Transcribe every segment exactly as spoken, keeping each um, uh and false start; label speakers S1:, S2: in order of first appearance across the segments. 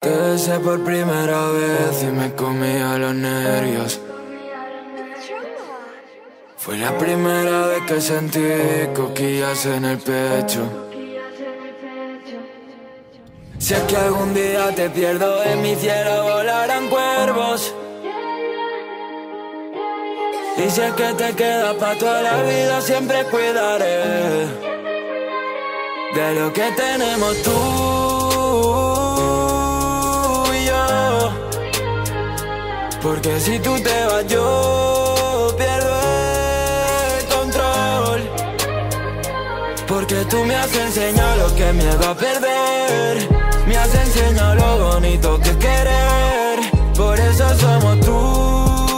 S1: Te besé por primera vez y me comía los nervios. Fue la primera vez que sentí cosquillas en el pecho. Si es que algún día te pierdo, en mi cielo volarán cuervos. Y si es que te quedas pa' toda la vida, siempre cuidaré de lo que tenemos tú y yo. Porque si tú te vas yo pierdo el control. Porque tú me has enseñado lo que me va a perder. Me has enseñado lo bonito que es querer. Por eso somos tú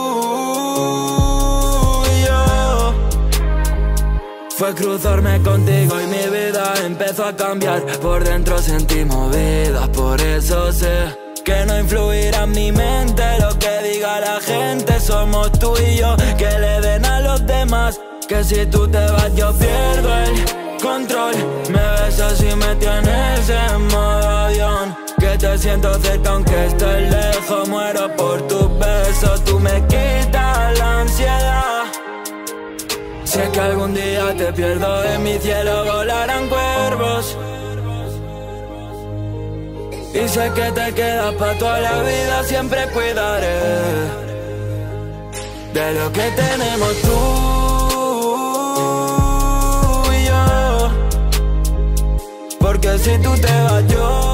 S1: y yo. Fue cruzarme contigo y mi vida empezó a cambiar. Por dentro sentí movidas, por eso sé que no influirá en mi mente lo que diga la gente. Somos tú y yo, que le den a los demás. Que si tú te vas yo pierdo el control. Me besas y me tienes en modo avión. Que te siento cerca aunque estés lejos. Muero por tus besos, tú me quitas la ansiedad. Si es que algún día te pierdo, en mi cielo volarán cuervos. Y sé que te quedas pa' toda la vida, siempre cuidaré de lo que tenemos tú y yo. Porque si tú te vas yo